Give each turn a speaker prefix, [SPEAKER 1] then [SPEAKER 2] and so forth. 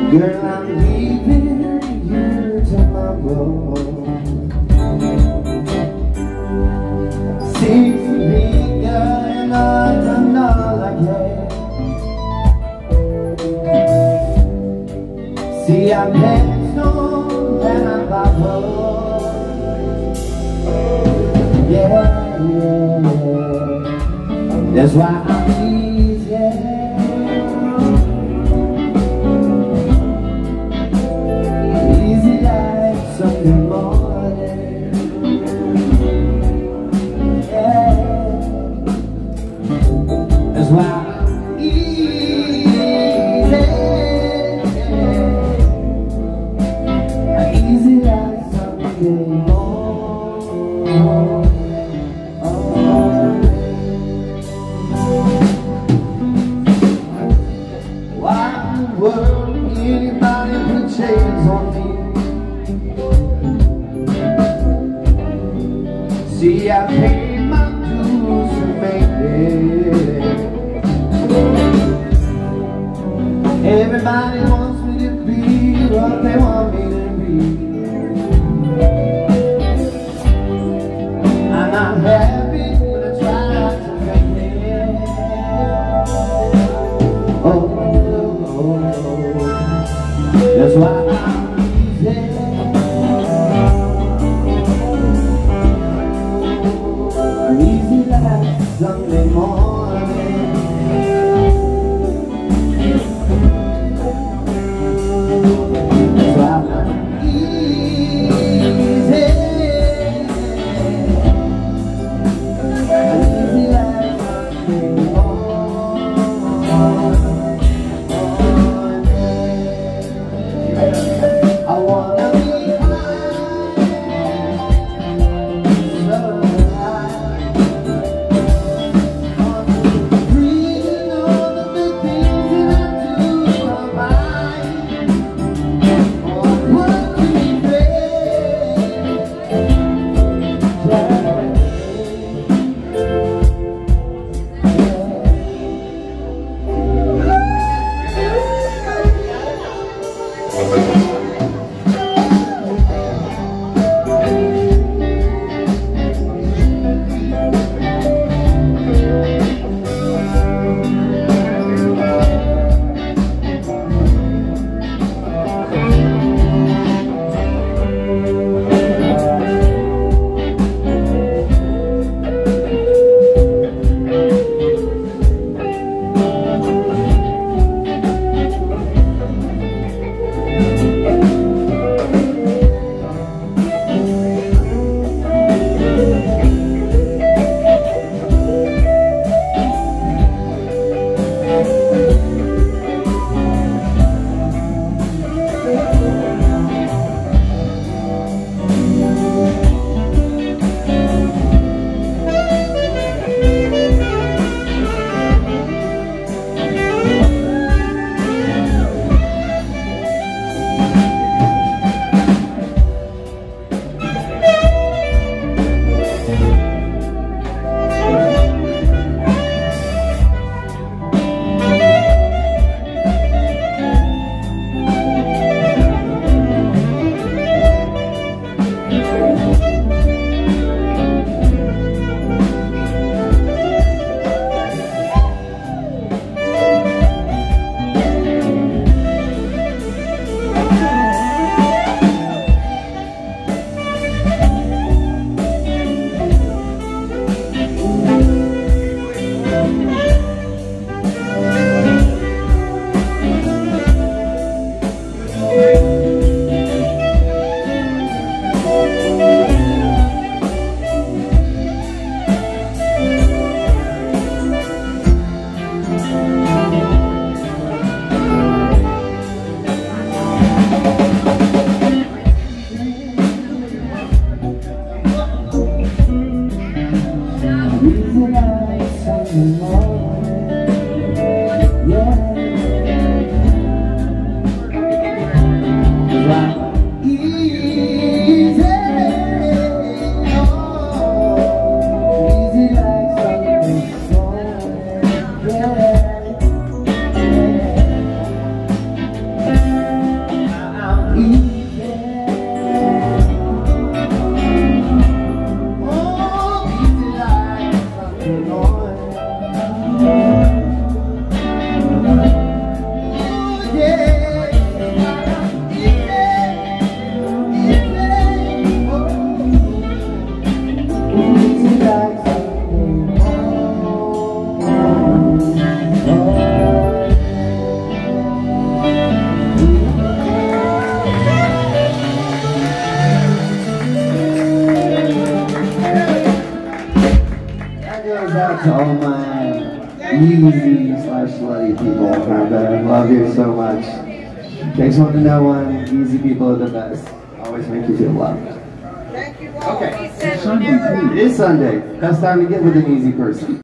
[SPEAKER 1] Girl, I'm leaving you tomorrow. See me, girl, and I don't know like that. See, I'm headstrong and I'm bipolar. Yeah, yeah, yeah. That's why I'm easy. Easy like Sunday morning. Yeah. That's why I'm easy. Easy like Sunday morning. World, anybody put chains on me. See, I paid my dues to make it. Everybody wants me to be what they want me to be. I'm not happy, but I try not to fake it. Oh, that's why I'm easy. I'm easy like Sunday morning. That's why I'm easy. I'm easy like Sunday morning. out to all my easy/slutty people out there. I love you so much. Takes one to know one. Easy people are the best. Always make you feel loved.
[SPEAKER 2] Thank you all.
[SPEAKER 1] Okay.
[SPEAKER 2] He said
[SPEAKER 1] It is Sunday. Best time to get with an easy person.